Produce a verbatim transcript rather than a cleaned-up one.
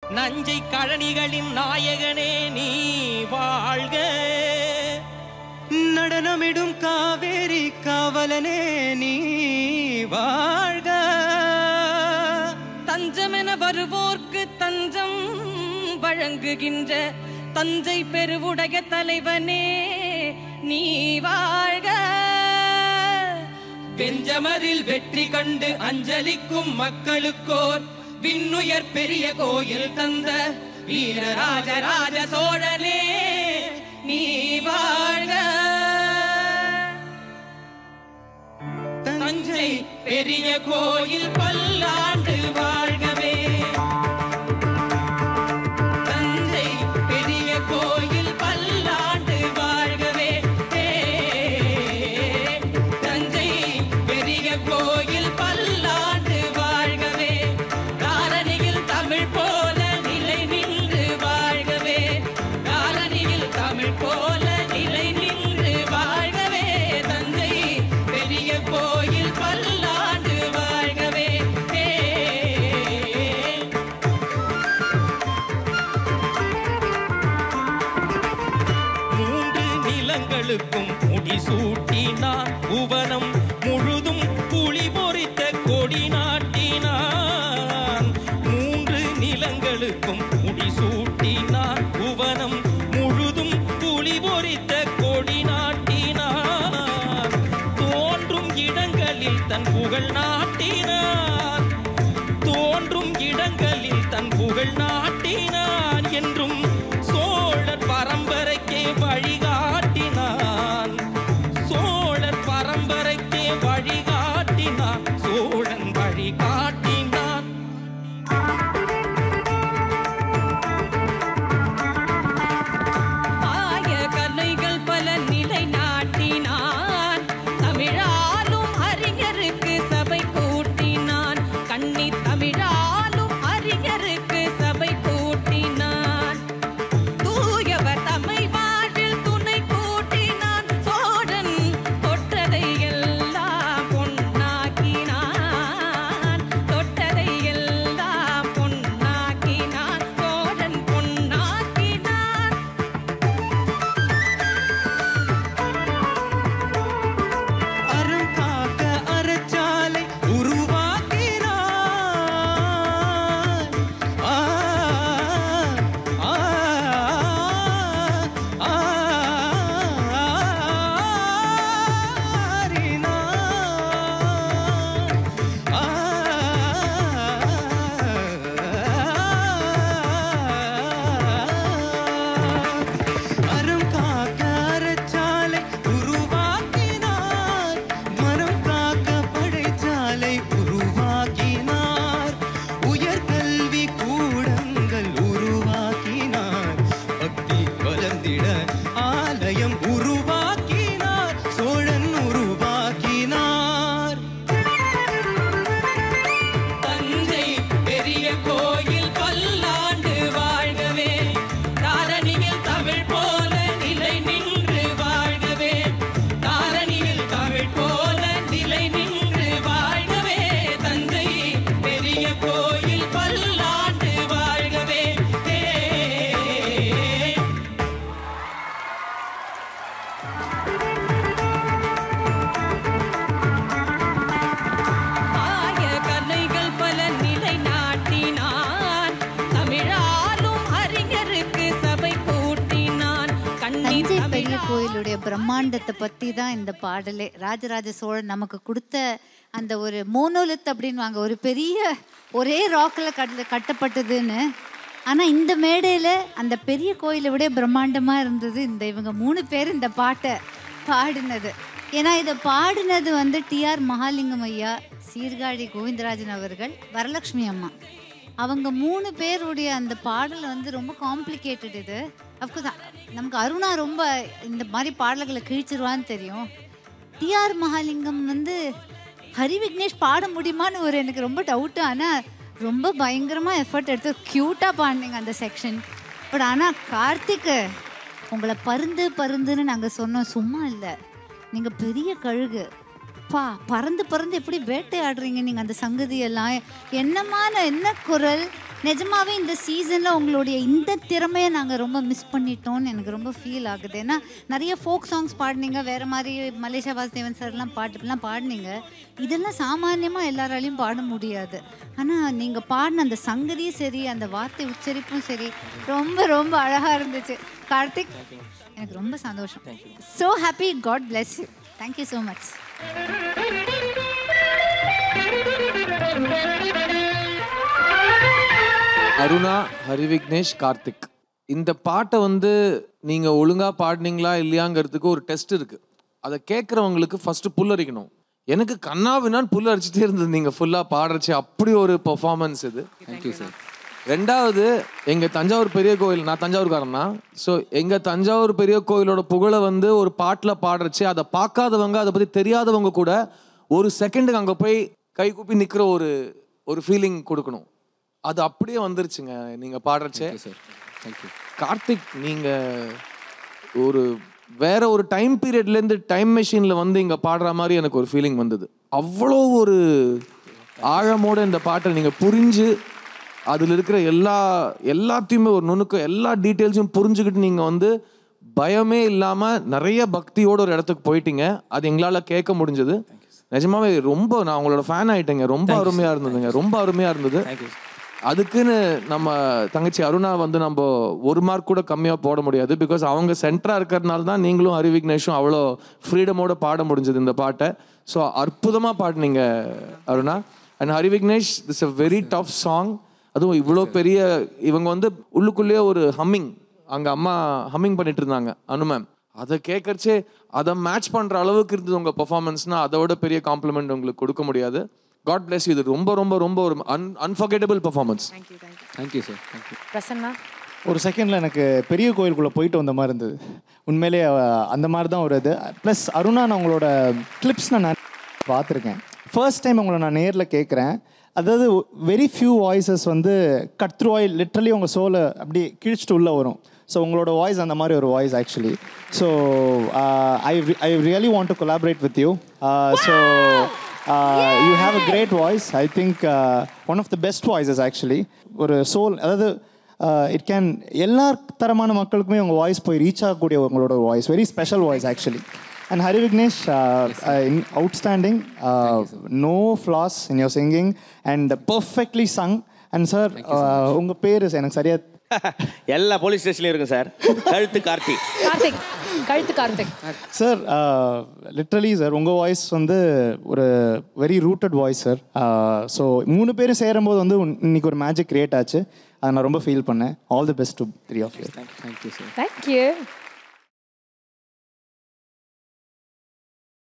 நஞ்சை கழனிகளின் நாயகனே நீ வாழ்க. நடனமிடும் காவேரி காவலனே நீ வாழ்க. தஞ்சமென வருவோர்க்கு தஞ்சம் வழங்குகின்ற தஞ்சை பெருவுடைய தலைவனே நீ வாழ்க. பெஞ்சமரில் வெற்றி கண்டு அஞ்சலிக்கும் மக்களுக்கோர் விண்ணுயர் பெரிய கோயில் தந்த வீரராஜராஜ சோழனே நீ வாழ்க. தஞ்சை பெரிய கோயில் பல்லாண்டு வாழ்கவே. தஞ்சை பெரிய கோயில் பல்லாண்டு வாழ்கவே. தஞ்சை பெரிய கோயில் பல்லாண்டு வாழ்கவே. காலனியில் தமிழ் போல நிலை நின்று வாழ்கவே. காலனியில் தமிழ் போல நிலை நின்று வாழ்கவே. தஞ்சை பெரிய கோயில் பல்லாண்டு வாழ்கவே. மூன்று நிலங்களுக்கும் முடிசூட்டினான் புவனம் முழுதும் புலி பொறித்த கொடி நாட்டினான். மூன்று நிலங்களுக்கும் முடிசூட்டினான் புவனம் முழுதும் புலி பொறித்த கொடி நாட்டினான். தோன்றும் இடங்களில் தன் புகழ் நாட்டினான். தோன்றும் இடங்களில் தன் புகழ் நாட்டினான். என்றும் சோழர் பரம்பரைக்கே வழிகாட்டினான். சோழர் பரம்பரைக்கே வழிகாட்டினான். சோழன் வழிகாட்டினான். ஆய கலைகள் பல நிலை நாட்டினான். தமிழாலும் அறிஞருக்கு சபை கூட்டினான். கண்ணி தமிழாலும் அறிஞருக்கு சபை கூட்டினான். தூயவர் தம்மை வாழ்வில் துணை கூட்டினான். சோழன் தொட்டதை எல்லாம் பொன்னாக்கினான். தொட்டதை எல்லாம் பொன்னாக்கினான். சோழன் பொன்னாக்கினான். அறம் காக்க அறச்சாலை உருவாக்கினான். ஆ, ஆ, ஆ, ஆ, அறம் காக்க அறச்சாலை உருவாக்கினார். மரம் காக்க படைச்சாலை உருவாக்கினார். உயர்கல்வி கூடங்கள் உருவாக்கினார். பக்தி வளர்ந்திட ஆலயம் உருவாக்கினார். சோழன் உருவாக்கினார். தஞ்சை பெரிய கோயில் பல்லாண்டு வாழ்கவே. தாரணியில் தமிழ் போல நிலை நின்று வாழ்கவே. தாரணியில் தமிழ் போல நிலை நின்று வாழ்கவே. தஞ்சை பெரிய கோயில் பல்லாண்டு வாழ்கவே. ஆய கலைகள் பல நிலை நாட்டினான். தமிழாலும் அறிஞருக்கு சபை கூட்டினான். கண்ணி தஞ்சை பெரிய தமிழா கோயிலுடைய பிரம்மாண்டத்தை பற்றி தான் இந்த பாடலே. ராஜராஜ சோழன் நமக்கு கொடுத்த அந்த ஒரு மோனோலித் அப்படின்வாங்க, ஒரு பெரிய ஒரே ராக்கில் கட்ட கட்டப்பட்டதுன்னு. ஆனால் இந்த மேடையில் அந்த பெரிய கோயிலை விட பிரம்மாண்டமாக இருந்தது இந்த இவங்க மூணு பேர் இந்த பாட்டை பாடினது. ஏன்னா இதை பாடினது வந்து டிஆர் மகாலிங்கம் ஐயா, சீர்காழி கோவிந்தராஜன் அவர்கள், வரலட்சுமி அம்மா. அவங்க மூணு பேருடைய அந்த பாடல் வந்து ரொம்ப காம்ப்ளிகேட்டட். இது அஃப்கோர்ஸ் நமக்கு அருணா ரொம்ப இந்த மாதிரி பாடல்களை கிழிச்சிருவான்னு தெரியும். டிஆர் மகாலிங்கம் வந்து ஹரி விக்னேஷ் பாட முடியுமான்னு ஒரு எனக்கு ரொம்ப டவுட்டு. ஆனால் ரொம்ப பயங்கரமாக எஃபர்ட் எடுத்து க்யூட்டாக பாடினீங்க அந்த செக்ஷன். பட் ஆனால் கார்த்திக் உங்களை பருந்து பருந்துன்னு நாங்கள் சொன்னோம், சும்மா இல்லை. நீங்கள் பெரிய கழுகு பா, பறந்து பறந்து எப்படி வேட்டையாடுறீங்க நீங்கள் அந்த சங்கதியெல்லாம். என்னமான என்ன குரல், நிஜமாவே இந்த சீசனில் உங்களுடைய இந்த திறமையை நாங்கள் ரொம்ப மிஸ் பண்ணிட்டோம்னு எனக்கு ரொம்ப ஃபீல் ஆகுது. ஏன்னா நிறைய ஃபோக் சாங்ஸ் பாடினீங்க, வேறு மாதிரி மலேசியா வாசுதேவன் சார்லாம் பாட்டுலாம் பாடினீங்க. இதெல்லாம் சாமானியமாக எல்லாராலையும் பாட முடியாது. ஆனால் நீங்கள் பாடின அந்த சங்கதியும் சரி, அந்த வார்த்தை உச்சரிப்பும் சரி, ரொம்ப ரொம்ப அழகாக இருந்துச்சு. கார்த்திக், எனக்கு ரொம்ப சந்தோஷம். So happy. God bless you. Thank you so much. Aruna, Harivignesh, Karthik, இந்த பாட்டை வந்து நீங்கள் ஒழுங்காக பாடினீங்களா இல்லையாங்கிறதுக்கு ஒரு டெஸ்ட் இருக்குது. அதை கேட்குறவங்களுக்கு ஃபஸ்ட்டு புல்லரிக்கணும். எனக்கு கண்ணாவினான் புல் அரிச்சிட்டே இருந்தது நீங்கள் ஃபுல்லாக பாடுறச்சு. அப்படி ஒரு பெர்ஃபார்மன்ஸ் இது. Thank you sir. ரெண்டாவது, எங்கள் தஞ்சாவூர் பெரிய கோயில், நான் தஞ்சாவூர்காரன் தான். ஸோ எங்கள் தஞ்சாவூர் பெரிய கோயிலோட புகழை வந்து ஒரு பாட்டில் பாடுறச்சு, அதை பார்க்காதவங்க, அதை பற்றி தெரியாதவங்க கூட ஒரு செகண்டுக்கு அங்கே போய் கை கூப்பி நிற்கிற ஒரு ஒரு ஃபீலிங் கொடுக்கணும். அது அப்படியே வந்துருச்சுங்க நீங்கள் பாடுறச்சே. கார்த்திக், நீங்கள் ஒரு வேற ஒரு டைம் பீரியட்லேருந்து டைம் மெஷினில் வந்து இங்கே பாடுற மாதிரி எனக்கு ஒரு ஃபீலிங் வந்தது. அவ்வளோ ஒரு ஆழமோட இந்த பாட்டை நீங்கள் புரிஞ்சு அதில் இருக்கிற எல்லா எல்லாத்தையுமே ஒரு நுணுக்கம், எல்லா டீட்டெயில்ஸையும் புரிஞ்சுக்கிட்டு நீங்கள் வந்து பயமே இல்லாமல் நிறைய பக்தியோட ஒரு இடத்துக்கு போயிட்டீங்க. அது எங்களால் கேட்க முடிஞ்சது. நிஜமாவே ரொம்ப நான் உங்களோட ஃபேன் ஆகிட்டேங்க. ரொம்ப அருமையாக இருந்ததுங்க, ரொம்ப அருமையாக இருந்தது. அதுக்குன்னு நம்ம தங்கச்சி அருணா வந்து நம்ம ஒரு மார்க் கூட கம்மியாக போட முடியாது. பிகாஸ் அவங்க சென்டராக இருக்கிறதுனால தான் நீங்களும் ஹரிவிக்னேஷும் அவ்வளோ ஃப்ரீடமோட பாட முடிஞ்சது இந்த பாட்டை. ஸோ அற்புதமாக பாடினீங்க Aruna. And Harivignesh, this a very tough song. அதுவும் இவ்வளோ பெரிய இவங்க வந்து உள்ளுக்குள்ளேயே ஒரு ஹம்மிங், அங்கே அம்மா ஹம்மிங் பண்ணிட்டு இருந்தாங்க அனு மேம். அதை கேட்கறச்சே அதை மேட்ச் பண்ணுற அளவுக்கு இருந்தது உங்கள் பர்ஃபார்மன்ஸ்னால் அதோட பெரிய காம்ப்ளிமெண்ட் உங்களுக்கு கொடுக்க முடியாது. God bless you. இது ரொம்ப ரொம்ப ரொம்ப ஒரு unforgettable performance. Thank you thank you thank you sir. Thank you. Prasanna, ஒரு செகண்டில் எனக்கு பெரிய கோயிலுக்குள்ளே போயிட்டு வந்த மாதிரி இருந்தது. உண்மையிலே அந்த மாதிரி தான் ஒரு இது. ப்ளஸ் அருணா, நான் உங்களோட கிளிப்ஸ் நான் பார்த்துருக்கேன். ஃபர்ஸ்ட் டைம் உங்களை நான் நேரில் கேட்குறேன். அதாவது வெரி ஃபியூ வாய்ஸஸ் வந்து கட் த்ரூ ஆயில் லிட்ரலி உங்கள் சோலை அப்படி கிழிச்சிட்டு உள்ளே வரும். ஸோ உங்களோட வாய்ஸ் அந்த மாதிரி ஒரு voice actually. So I I really want to collaborate with you. So Uh, you have a great voice. I think uh, one of the best voices actually. ஒரு soul, அதாவது இட் கேன் எல்லா தரமான மக்களுக்குமே உங்கள் voice போய் reach ஆகக்கூடிய உங்களோட voice, very special voice actually. And Hari Vignesh, outstanding, no flaws in your singing and perfectly sung. And sir, உங்கள் பேர் எனக்கு சரியா எல்லா போலீஸ் ஸ்டேஷன்லையும் இருக்கு சார். கழுத்து கார்த்திக். கார்த்திக் கழுத்து கார்த்திக் சார். லிட்ரலி சார், உங்கள் வாய்ஸ் வந்து ஒரு very rooted voice sir. So மூணு பேரும் சேரும்போது வந்து இன்னைக்கு ஒரு மேஜிக் கிரியேட் ஆச்சு. அதை நான் ரொம்ப ஃபீல் பண்ணேன். All the best to three of you. Thank you sir. Thank you.